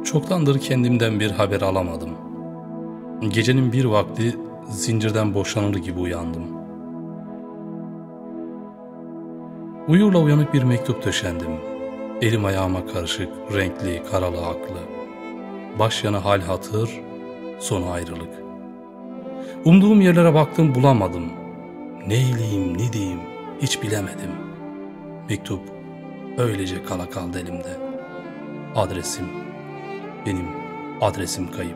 Çoktandır kendimden bir haber alamadım. Gecenin bir vakti zincirden boşanır gibi uyandım. Uyurla uyanık bir mektup döşendim. Elim ayağıma karışık, renkli, karalı, aklı. Baş yana hal hatır, sonu ayrılık. Umduğum yerlere baktım, bulamadım. Neyleyim, ne diyeyim hiç bilemedim. Mektup öylece kala kaldı elimde. Benim adresim kayıp.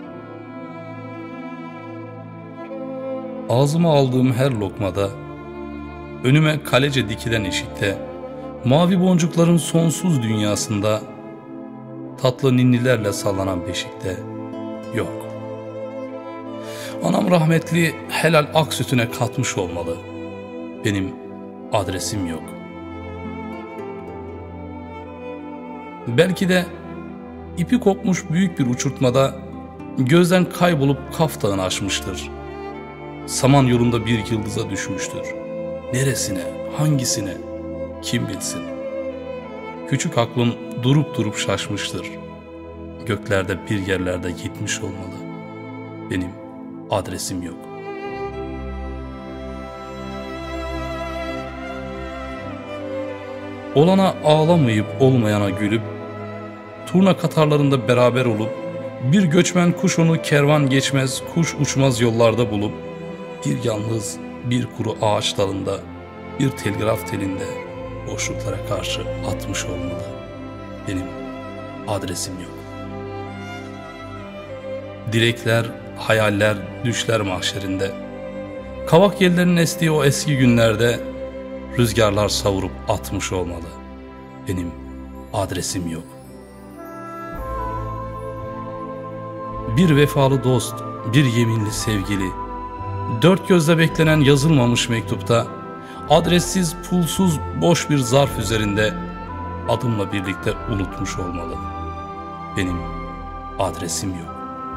Ağzıma aldığım her lokmada, önüme kalece dikilen eşikte, mavi boncukların sonsuz dünyasında, tatlı ninnilerle sallanan beşikte yok. Anam rahmetli helal ak sütüne katmış olmalı. Benim adresim yok. Belki de ipi kopmuş büyük bir uçurtmada gözden kaybolup Kaf Dağı'nı aşmıştır. Saman yolunda bir yıldıza düşmüştür. Neresine, hangisine, kim bilsin? Küçük aklım durup durup şaşmıştır. Göklerde bir yerlerde gitmiş olmalı. Benim adresim yok. Olana ağlamayıp olmayana gülüp, turna katarlarında beraber olup, bir göçmen kuş onu kervan geçmez, kuş uçmaz yollarda bulup, bir yalnız bir kuru ağaç dalında, bir telgraf telinde boşluklara karşı atmış olmalı. Benim adresim yok. Dilekler, hayaller, düşler mahşerinde, kavak yellerinin estiği o eski günlerde rüzgarlar savurup atmış olmalı. Benim adresim yok. Bir vefalı dost, bir yeminli sevgili, dört gözle beklenen yazılmamış mektupta, adressiz, pulsuz, boş bir zarf üzerinde adımla birlikte unutmuş olmalı. Benim adresim yok.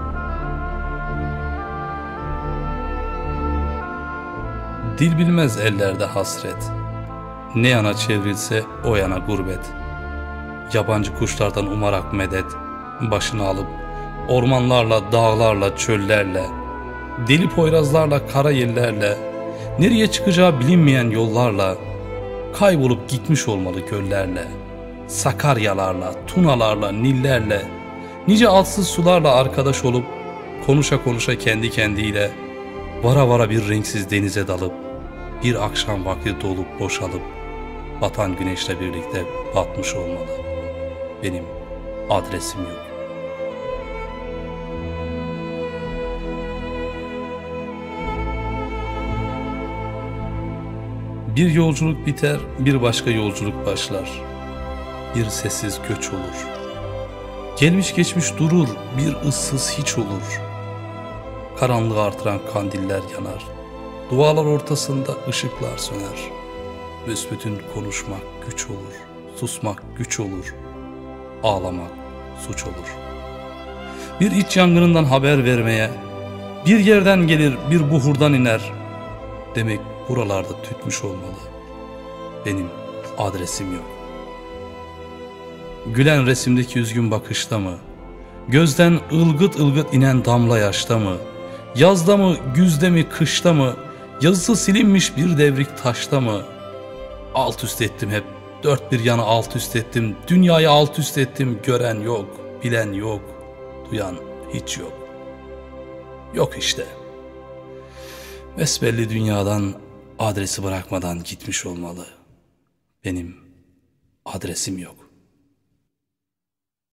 Dil bilmez ellerde hasret, ne yana çevrilse o yana gurbet. Yabancı kuşlardan umarak medet, başını alıp ormanlarla, dağlarla, çöllerle, deli poyrazlarla, kara yellerle, nereye çıkacağı bilinmeyen yollarla, kaybolup gitmiş olmalı göllerle, Sakaryalarla, Tunalarla, Nillerle, nice altsız sularla arkadaş olup, konuşa konuşa kendi kendiyle, vara vara bir renksiz denize dalıp, bir akşam vakti dolup boşalıp, batan güneşle birlikte batmış olmalı. Benim adresim yok. Bir yolculuk biter, bir başka yolculuk başlar. Bir sessiz göç olur. Gelmiş geçmiş durur, bir ıssız hiç olur. Karanlığı artıran kandiller yanar. Dualar ortasında ışıklar söner. Büsbütün konuşmak güç olur, susmak güç olur, ağlamak suç olur. Bir iç yangınından haber vermeye, bir yerden gelir bir buhurdan iner. Demek buralarda tütmüş olmalı. Benim adresim yok. Gülen resimdeki üzgün bakışta mı, gözden ılgıt ılgıt inen damla yaşta mı, yazda mı, güzde mi, kışta mı, yazısı silinmiş bir devrik taşta mı? Alt üst ettim hep, dört bir yana alt üst ettim, dünyayı alt üst ettim, gören yok, bilen yok, duyan hiç yok. Yok işte. Besbelli dünyadan adresi bırakmadan gitmiş olmalı. Benim adresim yok.